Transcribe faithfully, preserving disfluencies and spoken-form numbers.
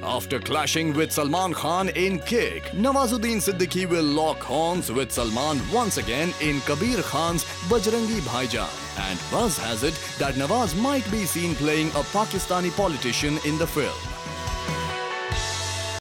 After clashing with Salman Khan in Kick, Nawazuddin Siddiqui will lock horns with Salman once again in Kabir Khan's Bajrangi Bhaijaan. And buzz has it that Nawaz might be seen playing a Pakistani politician in the film.